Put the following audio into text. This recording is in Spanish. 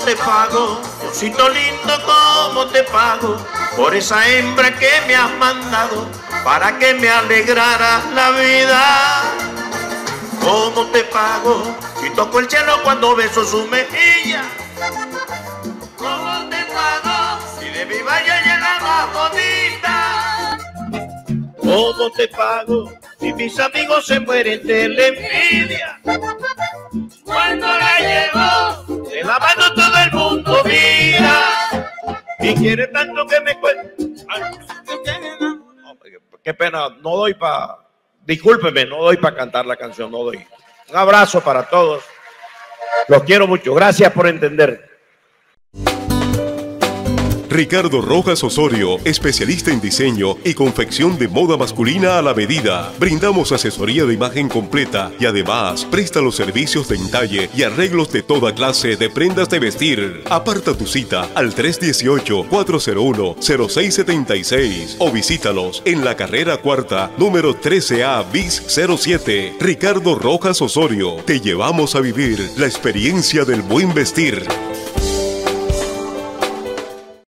te pago, Diosito lindo, cómo te pago por esa hembra que me has mandado para que me alegrara la vida? ¿Cómo te pago si toco el cielo cuando beso su mejilla? ¿Cómo te pago si de mi valle ella la más bonita? ¿Cómo te pago si mis amigos se mueren de la envidia? Cuando la llevo de la mano todo el mundo mira y quiere tanto que me cuente. Qué pena, no doy para... Discúlpeme, no doy para cantar la canción, no doy. Un abrazo para todos. Los quiero mucho. Gracias por entender. Ricardo Rojas Osorio, especialista en diseño y confección de moda masculina a la medida. Brindamos asesoría de imagen completa y además presta los servicios de entalle y arreglos de toda clase de prendas de vestir. Aparta tu cita al 318-401-0676 o visítalos en la carrera cuarta, número 13A bis 07. Ricardo Rojas Osorio, te llevamos a vivir la experiencia del buen vestir.